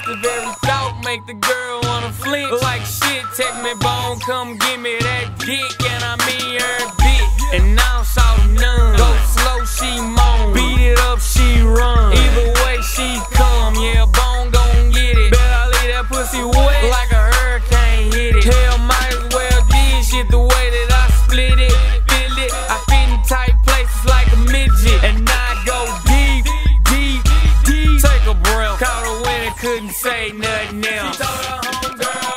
Just the very thought make the girl wanna flinch. Like shit, take me bone, come give me that dick, and I mean her dick. And now saw none. Go slow, she moan. Beat it up, she run. Either way, she come. Yeah, bone gon' get it. Bet I leave that pussy wet like a hurricane hit it. Hell, might as well did shit the way that I split it. Feel it, I fit in tight places like a midget. And I go deep, deep, deep. Take a breath. Caught her when it couldn't say nothing else. She told her homegirl.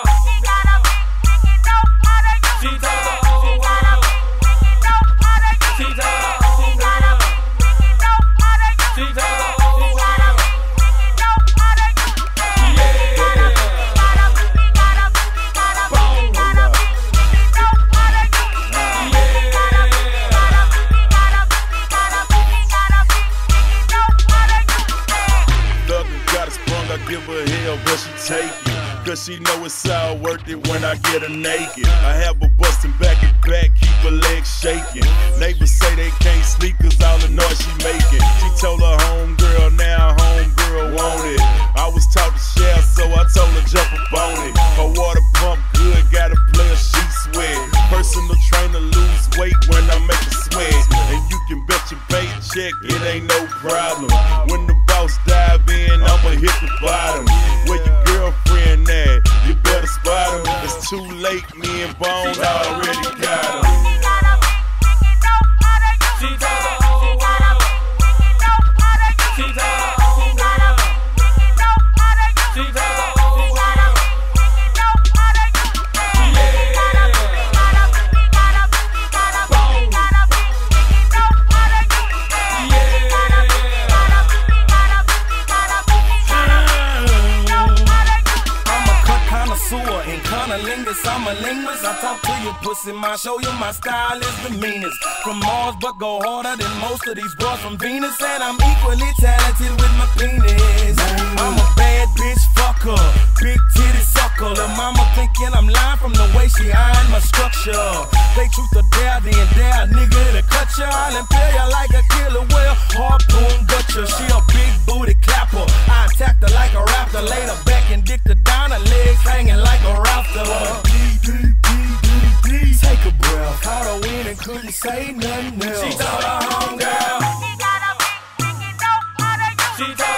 She told her whole world. She told her homegirl. She told her whole world. I give her hell, but she take it. Cause she know it's all worth it when I get her naked. I have her bustin' back and back, keep her legs shaking. Neighbors say they can't sleep cause all the noise she making. She told her homegirl, now homegirl want it. I was taught to share, so I told her jump up on it. Her water pump good, got a player, she sweat. Personal trainer lose weight when I make her sweat. And you can bet your paycheck, it ain't no problem. When the boss dive in, I'ma hit the bottom. Where your girlfriend at? You better spot him. It's too late, me and Bone already got him. She told the whole world. She told her homegirl. She told the whole world. And cunnilingus, I'm a linguist. I talk to you, pussy, my show you my style is the meanest. From Mars, but go harder than most of these boys from Venus. And I'm equally talented with my penis. I'm a bad bitch fucker, big titty sucker. Lil' mama thinking I'm lying from the way she eyeing my structure. They truth or dare, then dare, nigga to cut ya. I'll impale ya like a killer whale, harpoon butcher. She a big booty clapper. I attacked her like a raptor, laid her back and dicked her down, her legs hanging like a raptor. Take a breath. Caught her in and couldn't say nothing else. She told her homegirl. She told